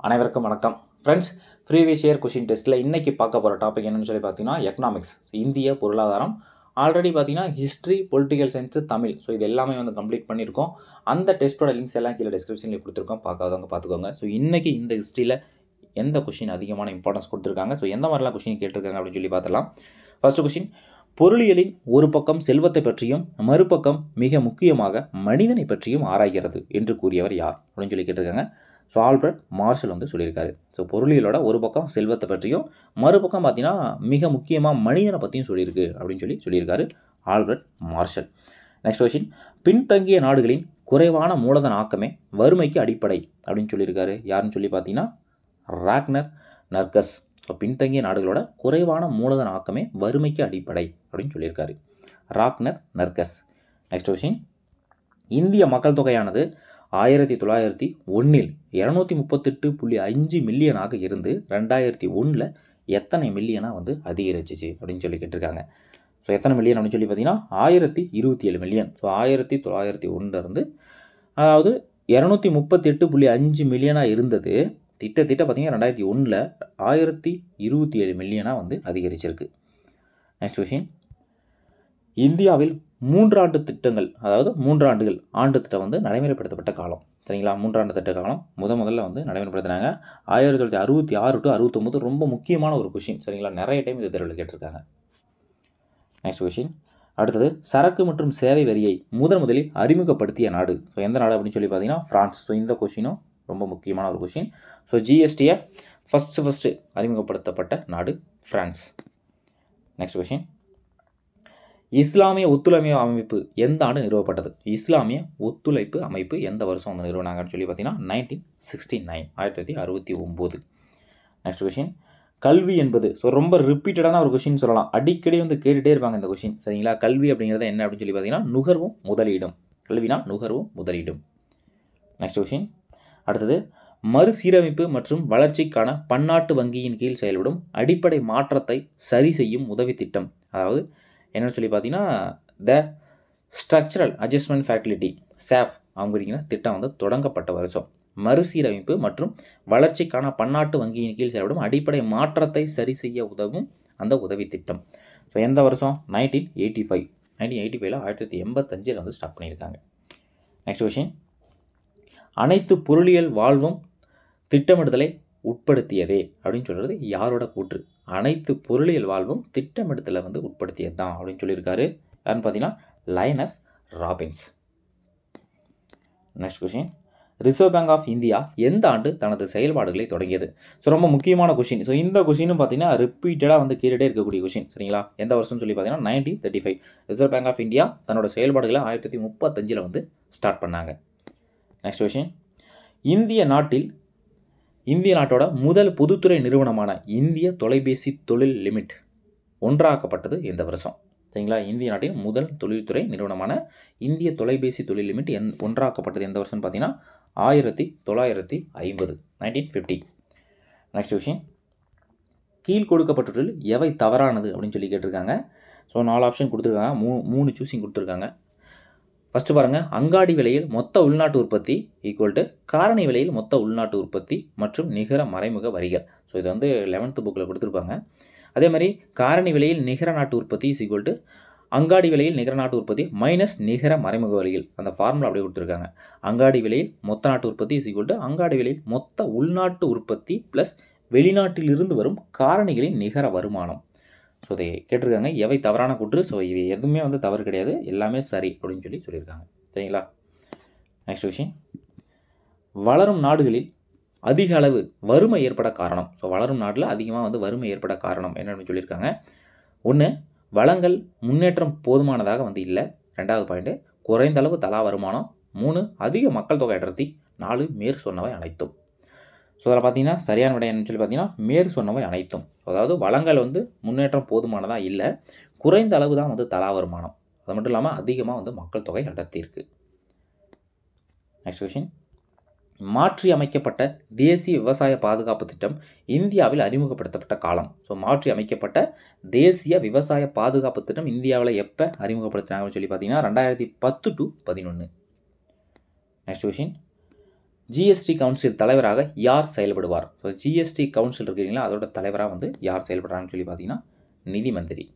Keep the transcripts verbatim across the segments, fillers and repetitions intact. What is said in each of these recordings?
அனைவருக்கும் வணக்கம் friends. Previous year question டெஸ்ட்டில் இன்றைக்கி பார்க்க போகிற டாபிக் என்னென்னு சொல்லி பார்த்தீங்கன்னா எக்கனாமிக்ஸ், இந்திய பொருளாதாரம். ஆல்ரெடி பார்த்தீங்கன்னா history, political science, Tamil, so இது எல்லாமே வந்து கம்ப்ளீட் பண்ணியிருக்கோம். அந்த டெஸ்ட்டோட லிங்க்ஸ் எல்லாம் கீழே டிஸ்கிரிப்ஷனில் கொடுத்துருக்கோம், பார்க்காதவங்க பார்த்துக்கோங்க. ஸோ இன்றைக்கி இந்த ஹிஸ்ட்ரியில் எந்த கொஷின் அதிகமான இம்பார்ட்டன்ஸ் கொடுத்துருக்காங்க, ஸோ எந்த மாதிரிலாம் கொஷின் கேட்டிருக்காங்க அப்படின்னு சொல்லி பார்த்தலாம். ஃபர்ஸ்ட் கொஷின், பொருளியலின் ஒரு பக்கம் செல்வத்தை பற்றியும் மறுபக்கம் மிக முக்கியமாக மனிதனை பற்றியும் ஆராய்கிறது என்று கூறியவர் யார் அப்படின்னு சொல்லி கேட்டிருக்காங்க. ஸோ ஆல்பர்ட் மார்ஷல் வந்து சொல்லியிருக்காரு. ஸோ பொருளியலோட ஒரு பக்கம் செல்வத்தை பற்றியும் மறுபக்கம் பார்த்தீங்கன்னா மிக முக்கியமாக மனிதனை பற்றியும் சொல்லியிருக்கு அப்படின்னு சொல்லி சொல்லியிருக்காரு ஆல்பர்ட் மார்ஷல். நெக்ஸ்ட் கொஸ்டின், பின்தங்கிய நாடுகளின் குறைவான மூலதன ஆக்கமே வறுமைக்கு அடிப்படை அப்படின்னு சொல்லியிருக்காரு. யாருன்னு சொல்லி பார்த்தீங்கன்னா ராக்னர் நர்கஸ். ஸோ பின்தங்கிய நாடுகளோட குறைவான மூலதன ஆக்கமே வறுமைக்கு அடிப்படை அப்படின்னு சொல்லியிருக்காரு ராக்னர் நர்கஸ். நெக்ஸ்ட் கொஸ்டின், இந்திய மக்கள் தொகையானது ஆயிரத்தி தொள்ளாயிரத்தி ஒன்றில் இரநூத்தி முப்பத்தெட்டு புள்ளி அஞ்சு மில்லியனாக இருந்து ரெண்டாயிரத்தி ஒன்றில் எத்தனை மில்லியனாக வந்து அதிகரிச்சிச்சு அப்படின்னு சொல்லி கேட்டிருக்காங்க. ஸோ எத்தனை மில்லியன் அப்படின்னு சொல்லி பார்த்தீங்கன்னா ஆயிரத்தி இருபத்தி ஏழு மில்லியன். ஸோ ஆயிரத்தி தொள்ளாயிரத்தி ஒன்றுலேருந்து அதாவது இரநூத்தி முப்பத்தி எட்டு புள்ளி அஞ்சு மில்லியனாக இருந்தது திட்டத்திட்ட பார்த்தீங்கன்னா ரெண்டாயிரத்தி ஒன்றில் ஆயிரத்தி இருபத்தி ஏழு மில்லியனாக வந்து அதிகரிச்சிருக்கு. நெக்ஸ்ட் கொஸ்டின், இந்தியாவில் மூன்றாண்டு திட்டங்கள், அதாவது மூன்றாண்டுகள் ஆண்டு திட்டம் வந்து நடைமுறைப்படுத்தப்பட்ட காலம் சரிங்களா. மூன்றாண்டு திட்ட காலம் முத முதல்ல வந்து நடைமுறைப்படுத்தினாங்க ஆயிரத்தி தொள்ளாயிரத்தி அறுபத்தி ஆறு டு அறுபத்தொம்பது. ரொம்ப முக்கியமான ஒரு கொஷின் சரிங்களா, நிறைய டைம் இது தேர்வில் கேட்டிருக்காங்க. நெக்ஸ்ட் கொஷின், அடுத்தது சரக்கு மற்றும் சேவை வரியை முதன் முதலில் அறிமுகப்படுத்திய நாடு. ஸோ எந்த நாடு அப்படின்னு சொல்லி பார்த்தீங்கன்னா ஃப்ரான்ஸ். ஸோ இந்த கொஷினும் ரொம்ப முக்கியமான ஒரு கொஷின். ஸோ ஜிஎஸ்டியை ஃபஸ்ட்டு ஃபஸ்ட்டு அறிமுகப்படுத்தப்பட்ட நாடு ஃப்ரான்ஸ். நெக்ஸ்ட் கொஷின், இஸ்லாமிய ஒத்துழைப்பு அமைப்பு எந்த ஆண்டு நிறுவப்பட்டது? இஸ்லாமிய ஒத்துழைப்பு அமைப்பு எந்த வருஷம் வந்து நிறுவனாங்கன்னு சொல்லி பார்த்தீங்கன்னா நைன்டீன் சிக்ஸ்டி நைன் ஆயிரத்தி தொள்ளாயிரத்தி அறுபத்தி ஒம்பது. நெக்ஸ்ட் கொஷின், கல்வி என்பது, ஸோ ரொம்ப ரிப்பீட்டடான ஒரு கொஷின் சொல்லலாம், அடிக்கடி வந்து கேட்டுகிட்டே இருப்பாங்க இந்த கொஷின் சரிங்களா. கல்வி அப்படிங்கிறது என்ன அப்படின்னு சொல்லி பார்த்தீங்கன்னா நுகர்வும் முதலீடும். கல்வினா நுகர்வும் முதலீடும். நெக்ஸ்ட் கொஷின், அடுத்தது மறுசீரமைப்பு மற்றும் வளர்ச்சிக்கான பன்னாட்டு வங்கியின் கீழ் செயல்படும் அடிப்படை மாற்றத்தை சரி செய்யும் உதவி திட்டம், அதாவது என்னென்னு சொல்லி பார்த்தீங்கன்னா the structural adjustment facility SAF அப்படிங்கிற திட்டம் வந்து தொடங்கப்பட்ட வருஷம். மறுசீரமைப்பு மற்றும் வளர்ச்சிக்கான பன்னாட்டு வங்கியின் கீழ் செயல்படும் அடிப்படை மாற்றத்தை சரி செய்ய உதவும் அந்த உதவி திட்டம். ஸோ எந்த வருஷம்? Nineteen eighty five nineteen eighty ஃபைவ்ல ஆயிரத்தி தொள்ளாயிரத்தி எண்பத்தஞ்சில் வந்து ஸ்டார்ட் பண்ணியிருக்காங்க. நெக்ஸ்ட் கொஷின், அனைத்து பொருளியல் வாழ்வும் திட்டமிடுதலை உட்படுத்தியதே அப்படின்னு சொல்கிறது யாரோட கூற்று? அனைத்து பொருளியல் வாழ்வும் திட்டமிடுதலை வந்து உட்படுத்தியது தான் அப்படின்னு சொல்லியிருக்காரு. யாருன்னு பார்த்தீங்கன்னா Linus Robbins. Next question, reserve bank of India எந்த ஆண்டு தனது செயல்பாடுகளை தொடங்கியது? ஸோ ரொம்ப முக்கியமான கொஷின். ஸோ இந்த கொஷினும் பார்த்தீங்கன்னா ரிப்பீட்டடாக வந்து கேட்டுகிட்டே இருக்கக்கூடிய கொஷின் சரிங்களா. எந்த வருஷம்னு சொல்லி பார்த்தீங்கன்னா nineteen thirty five reserve bank of India தன்னோட செயல்பாடுகளை ஆயிரத்தி தொள்ளாயிரத்தி முப்பத்தஞ்சில் வந்து ஸ்டார்ட் பண்ணாங்க. நெக்ஸ்ட் கொஷின், இந்திய நாட்டில் இந்திய நாட்டோட முதல் பொதுத்துறை நிறுவனமான இந்திய தொலைபேசி தொழில் லிமிட் ஒன்றாக்கப்பட்டது எந்த வருஷம் சரிங்களா. இந்திய நாட்டின் முதல் தொழில்துறை நிறுவனமான இந்திய தொலைபேசி தொழில் லிமிட் எந் ஒன்றாக்கப்பட்டது எந்த வருஷம்னு பார்த்தீங்கன்னா ஆயிரத்தி தொள்ளாயிரத்தி ஐம்பது நைன்டீன் ஃபிஃப்டி. நெக்ஸ்ட் கொஷின், கீழ் கொடுக்கப்பட்டவற்றில் எவை தவறானது அப்படின்னு சொல்லி கேட்டிருக்காங்க. ஸோ நாலு ஆப்ஷன் கொடுத்துருக்காங்க, மூ மூணு சூஸிங் கொடுத்துருக்காங்க. ஃபஸ்ட்டு பாருங்கள், அங்காடி விலையில் மொத்த உள்நாட்டு உற்பத்தி ஈக்குவல் டு காரணி விலையில் மொத்த உள்நாட்டு உற்பத்தி மற்றும் நிகர மறைமுக வரிகள். ஸோ இது வந்து லெவன்த்து புக்கில் கொடுத்துருப்பாங்க. அதே மாதிரி காரணி விலையில் நிகர நாட்டு உற்பத்தி இஸ் ஈக்குவல் டு அங்காடி விலையில் நிகர நாட்டு உற்பத்தி மைனஸ் நிகர மறைமுக வரிகள். அந்த ஃபார்முலா அப்படியே கொடுத்துருக்காங்க. அங்காடி விலையில் மொத்த நாட்டு உற்பத்தி இஸ் ஈக்குவல் டு அங்காடி விலையில் மொத்த உள்நாட்டு உற்பத்தி ப்ளஸ் வெளிநாட்டிலிருந்து வரும் காரணிகளின் நிகர வருமானம். ஸோ இதை கேட்டிருக்காங்க எவை தவறான கூற்று. ஸோ இவை எதுவுமே வந்து தவறு கிடையாது, எல்லாமே சரி அப்படின்னு சொல்லி சொல்லியிருக்காங்க சரிங்களா. நெக்ஸ்ட் கொஷின், வளரும் நாடுகளில் அதிக அளவு வறுமை ஏற்பட காரணம். ஸோ வளரும் நாட்டில் அதிகமாக வந்து வறுமை ஏற்பட காரணம் என்னன்னு சொல்லியிருக்காங்க. ஒன்று, வளங்கள் முன்னேற்றம் போதுமானதாக வந்து இல்லை. ரெண்டாவது பாயிண்ட்டு, குறைந்த அளவு தலா வருமானம். மூணு, அதிக மக்கள் தொகை அடர்த்தி. நாலு, மேற் சொன்னவை அனைத்தும். ஸோ அதில் பார்த்தீங்கன்னா சரியான விடை என்னன்னு சொல்லி பார்த்தீங்கன்னா மேற் சொன்னவை அனைத்தும். அதாவது வளங்கள் வந்து முன்னேற்றம் போதுமானதாக இல்லை, குறைந்த அளவு தான் வந்து தலா வருமானம். அது மட்டும் இல்லாமல் அதிகமாக வந்து மக்கள் தொகை அடர்த்தி இருக்குது. நெக்ஸ்ட் கொஷின், மாற்றி அமைக்கப்பட்ட தேசிய விவசாய பாதுகாப்பு திட்டம் இந்தியாவில் அறிமுகப்படுத்தப்பட்ட காலம். ஸோ மாற்றி அமைக்கப்பட்ட தேசிய விவசாய பாதுகாப்பு திட்டம் இந்தியாவில் எப்போ அறிமுகப்படுத்தினாங்கன்னு சொல்லி பார்த்தீங்கன்னா ரெண்டாயிரத்தி பத்து டு பதினொன்று. நெக்ஸ்ட் கொஷின், ஜிஎஸ்டி கவுன்சில் தலைவராக யார் செயல்படுவார்? ஸோ ஜிஎஸ்டி கவுன்சில் இருக்குங்களா, அதோட தலைவராக வந்து யார் செயல்படுறாங்கன்னு சொல்லி பார்த்தீங்கன்னா நிதி மந்திரி.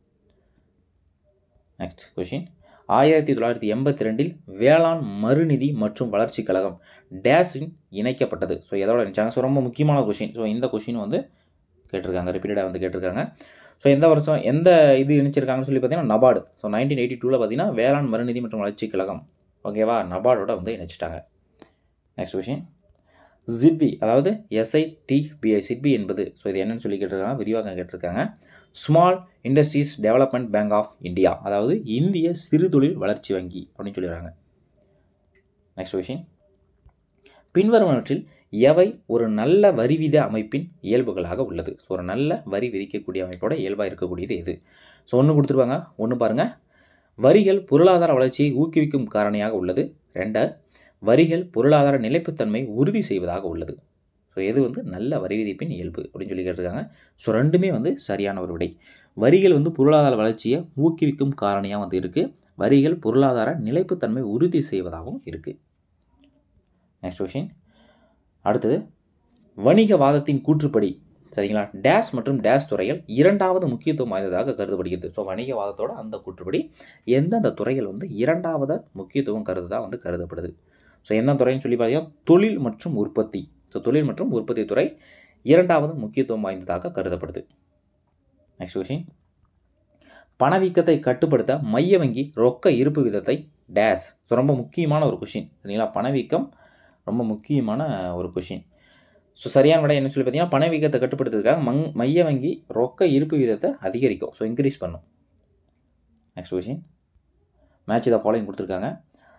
நெக்ஸ்ட் கொஷின், ஆயிரத்தி தொள்ளாயிரத்தி எண்பத்தி ரெண்டில் வேளாண் மறுநிதி மற்றும் வளர்ச்சி கழகம் டேஸின் இணைக்கப்பட்டது. ஸோ எதோட நினைச்சாங்க? ஸோ ரொம்ப முக்கியமான கொஷின். ஸோ இந்த கொஷின் வந்து கேட்டிருக்காங்க, ரிப்பீட்டடாக வந்து கேட்டிருக்காங்க. ஸோ எந்த வருஷம் எந்த இது இணைச்சிருக்காங்கன்னு சொல்லி பார்த்தீங்கன்னா நபார்டு. ஸோ நைன்டீன் எயிட்டி டூவில் பார்த்தீங்கன்னா வேளாண் மறுநிதி மற்றும் வளர்ச்சி கழகம், ஓகேவா, நபார்டோட வந்து இணைச்சிட்டாங்க. நெக்ஸ்ட் கொஷின், சிட்பி அதாவது எஸ்ஐடிபிஐ சிட்பி என்பது ஸோ இது என்னன்னு சொல்லி கேட்டிருக்காங்க, விரிவாக கேட்டிருக்காங்க. Small industries development bank of India, அதாவது இந்திய சிறு தொழில் வளர்ச்சி வங்கி அப்படின்னு சொல்லிடுறாங்க. நெக்ஸ்ட் கொஷின், பின்வருவனவற்றில் எவை ஒரு நல்ல வரி வித அமைப்பின் இயல்புகளாக உள்ளது? ஸோ ஒரு நல்ல வரி விதிக்கக்கூடிய அமைப்போட இயல்பாக இருக்கக்கூடியது எது? ஸோ ஒன்று கொடுத்துருவாங்க. ஒன்று பாருங்கள், வரிகள் பொருளாதார வளர்ச்சியை ஊக்குவிக்கும் காரணியாக உள்ளது. ரெண்டு, வரிகள் பொருளாதார நிலைப்புத்தன்மை உறுதி செய்வதாக உள்ளது. ஸோ எது வந்து நல்ல வரி விதிப்பின் இயல்பு அப்படின்னு சொல்லி கேட்டிருக்காங்க. ஸோ ரெண்டுமே வந்து சரியான ஒரு விடை. வரிகள் வந்து பொருளாதார வளர்ச்சியை ஊக்குவிக்கும் காரணியாக வந்து இருக்குது. வரிகள் பொருளாதார நிலைப்புத்தன்மை உறுதி செய்வதாகவும் இருக்குது. நெக்ஸ்ட் கொஷின், அடுத்தது, வணிகவாதத்தின் கூற்றுப்படி சரிங்களா டேஷ் மற்றும் டேஷ் துறைகள் இரண்டாவது முக்கியத்துவம் வாய்ந்ததாக கருதப்படுகிறது. ஸோ வணிகவாதத்தோட அந்த கூற்றுப்படி எந்தெந்த துறைகள் வந்து இரண்டாவது முக்கியத்துவம் கருதுதாக வந்து கருதப்படுது? ஸோ எந்த துறைன்னு சொல்லி பார்த்தீங்கன்னா தொழில் மற்றும் உற்பத்தி. ஸோ தொழில் மற்றும் உற்பத்தி துறை இரண்டாவது முக்கியத்துவம் வாய்ந்ததாக கருதப்படுது. நெக்ஸ்ட் கொஷின், பணவீக்கத்தை கட்டுப்படுத்த மைய வங்கி ரொக்க இருப்பு விதத்தை டேஷ். ஸோ ரொம்ப முக்கியமான ஒரு கொஷின் சரிங்களா, பணவீக்கம் ரொம்ப முக்கியமான ஒரு கொஷின். ஸோ சரியான விடை என்ன சொல்லி பார்த்தீங்கன்னா பணவீக்கத்தை கட்டுப்படுத்துறதுக்காக மங் மைய வங்கி ரொக்க இருப்பு விதத்தை அதிகரிக்கும், ஸோ இன்க்ரீஸ் பண்ணும். Next question, match the following கொடுத்துருக்காங்க.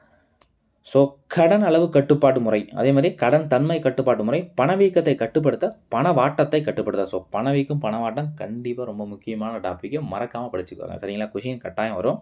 ஸோ கடன் அளவு கட்டுப்பாட்டு முறை, அதே மாதிரி கடன் தன்மை கட்டுப்பாட்டு முறை பணவீக்கத்தை கட்டுப்படுத்த பணவாட்டத்தை கட்டுப்படுத்த. ஸோ பணவீக்கம் பணவாட்டம் கண்டிப்பாக ரொம்ப முக்கியமான டாப்பிக்கை மறக்காமல் படிச்சுக்குவாங்க சரிங்களா, கொஷின் கட்டாயம் வரும்.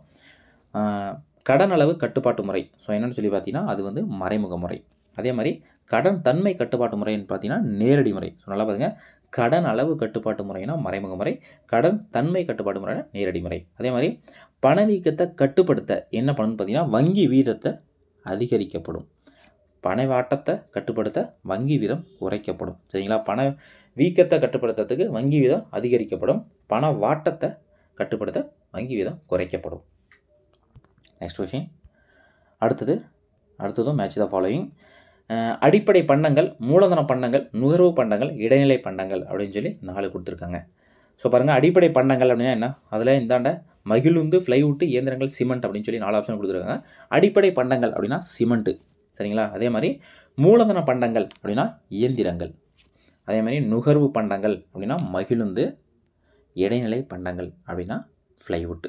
கடன் அளவு கட்டுப்பாட்டு முறை ஸோ என்னென்னு சொல்லி பார்த்தீங்கன்னா அது வந்து மறைமுக முறை. அதே மாதிரி கடன் தன்மை கட்டுப்பாட்டு முறைன்னு பார்த்தீங்கன்னா நேரடி முறை. ஸோ நல்லா பாருங்க, கடன் அளவு கட்டுப்பாட்டு முறைனா மறைமுக முறை, கடன் தன்மை கட்டுப்பாட்டு முறைனா நேரடி முறை. அதே மாதிரி பணவீக்கத்தை கட்டுப்படுத்த என்ன பண்ணணும்னு பார்த்தீங்கன்னா வங்கி வீதத்தை அதிகரிக்கப்படும், பணவாட்டத்தை கட்டுப்படுத்த வங்கி வீதம் குறைக்கப்படும் சரிங்களா. பண வீக்கத்தை கட்டுப்படுத்துறதுக்கு வங்கி வீதம் அதிகரிக்கப்படும், பண வாட்டத்தை கட்டுப்படுத்த வங்கி வீதம் குறைக்கப்படும். நெக்ஸ்ட் கொஷின், அடுத்தது அடுத்ததும் மேட்ச் த ஃபாலோயிங். அடிப்படை பண்டங்கள், மூலதன பண்டங்கள், நுகர்வு பண்டங்கள், இடைநிலை பண்டங்கள் அப்படின்னு சொல்லி நாலு கொடுத்துருக்காங்க. ஸோ பாருங்கள், அடிப்படை பண்டங்கள் அப்படின்னா என்ன, அதில் இந்தாண்ட மகிழுந்து, ஃப்ளைவுட்டு, இயந்திரங்கள், சிமெண்ட் அப்படின்னு சொல்லி நாலு ஆப்ஷன் கொடுத்துருக்காங்க. அடிப்படை பண்டங்கள் அப்படின்னா சிமெண்ட்டு சரிங்களா. அதே மாதிரி மூலதன பண்டங்கள் அப்படின்னா இயந்திரங்கள், அதே மாதிரி நுகர்வு பண்டங்கள் அப்படின்னா மகிழுந்து, இடைநிலை பண்டங்கள் அப்படின்னா ஃப்ளைவுட்டு.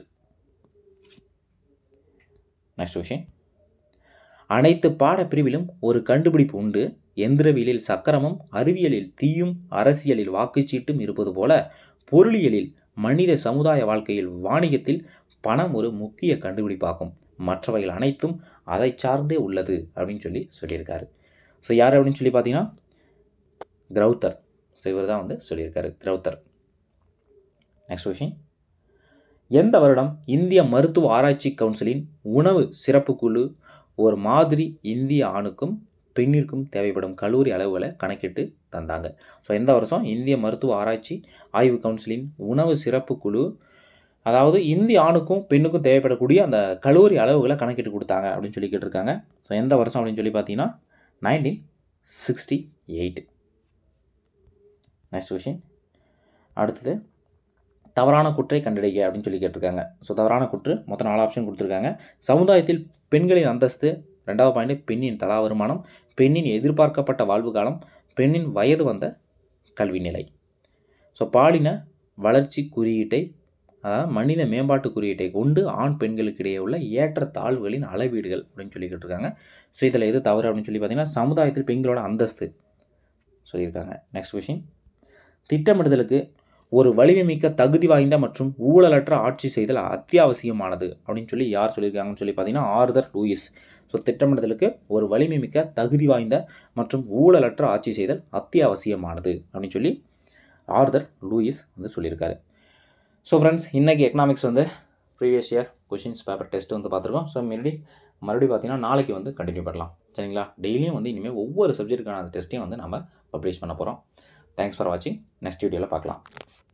நெக்ஸ்ட் கொஷின், அனைத்து பாடப்பிரிவிலும் ஒரு கண்டுபிடிப்பு உண்டு. எந்திரவியலில் சக்கரமும், அறிவியலில் தீயும், அரசியலில் வாக்குச்சீட்டும் இருப்பது போல பொருளியலில், மனித சமுதாய வாழ்க்கையில், வாணிகத்தில் பணம் ஒரு முக்கிய கண்டுபிடிப்பாகும். மற்றவைகள் அனைத்தும் அதை சார்ந்தே உள்ளது அப்படின்னு சொல்லி சொல்லியிருக்காரு. ஸோ யார் அப்படின்னு சொல்லி பார்த்தீங்கன்னா கிரௌத்தர். ஸோ இவர் தான் வந்து சொல்லியிருக்காரு, கிரௌத்தர். நெக்ஸ்ட் கொஷின், எந்த வருடம் இந்திய மருத்துவ ஆராய்ச்சி கவுன்சிலின் உணவு சிறப்பு குழு ஒரு மாதிரி இந்திய ஆணுக்கும் பெண்ணிற்கும் தேவைப்படும் கலோரி அளவுகளை கணக்கிட்டு தந்தாங்க? ஸோ எந்த வருஷம் இந்திய மருத்துவ ஆராய்ச்சி ஆய்வு கவுன்சிலின் உணவு சிறப்பு குழு அதாவது இந்திய ஆணுக்கும் பெண்ணுக்கும் தேவைப்படக்கூடிய அந்த கலோரி அளவுகளை கணக்கிட்டு கொடுத்தாங்க அப்படின்னு சொல்லி கேட்டிருக்காங்க. ஸோ எந்த வருஷம் அப்படின்னு சொல்லி பார்த்தீங்கன்னா nineteen sixty eight. Next question, அடுத்தது தவறான குற்றை கண்டறிக அப்படின்னு சொல்லி கேட்டிருக்காங்க. ஸோ தவறான குற்று மொத்தம் நாலு ஆப்ஷன் கொடுத்துருக்காங்க. சமுதாயத்தில் பெண்களின் அந்தஸ்து, ரெண்டாவது பாயிண்ட் பெண்ணின் தலா வருமானம், பெண்ணின் எதிர்பார்க்கப்பட்ட வாழ்வு காலம், பெண்ணின் வயது வந்த கல்வி நிலை. ஸோ பாலின வளர்ச்சி குறியீட்டை அதாவது மனித மேம்பாட்டு குறியீட்டை கொண்டு ஆண் பெண்களுக்கு இடையே உள்ள ஏற்ற தாழ்வுகளின் அளவீடுகள் அப்படின்னு சொல்லி கேட்டிருக்காங்க. ஸோ இதில் எது தவறு அப்படின்னு சொல்லி பார்த்தீங்கன்னா சமுதாயத்தில் பெண்களோட அந்தஸ்து சொல்லியிருக்காங்க. நெக்ஸ்ட் கொஷின், திட்டமிடுதலுக்கு ஒரு வலிமை மிக்க தகுதி வாய்ந்த மற்றும் ஊழலற்ற ஆட்சி செய்தல் அத்தியாவசியமானது அப்படின்னு சொல்லி யார் சொல்லியிருக்காங்கன்னு சொல்லி பார்த்தீங்கன்னா ஆர்தர் லூயிஸ். ஸோ திட்டமிடுதலுக்கு ஒரு வலிமை மிக்க தகுதி வாய்ந்த மற்றும் ஊழலற்ற ஆட்சி செய்தல் அத்தியாவசியமானது அப்படின்னு சொல்லி ஆர்தர் லூயிஸ் வந்து சொல்லியிருக்காரு. ஸோ ஃப்ரெண்ட்ஸ், இன்றைக்கி எக்கனாமிக்ஸ் வந்து previous year questions paper test வந்து பார்த்துருக்கோம். ஸோ மறுபடியும் மறுபடியும் பார்த்தீங்கன்னா நாளைக்கு வந்து கண்டினியூ பண்ணலாம். சரிங்களா? டெய்லியும் வந்து இனிமேல் ஒவ்வொரு சப்ஜெக்ட்டுக்கான அந்த டெஸ்ட்டையும் வந்து நம்ம பப்ளிஷ் பண்ண போகிறோம். தேங்க்ஸ் ஃபார் வாட்சிங். நெக்ஸ்ட் வீடியோவில் பார்க்கலாம்.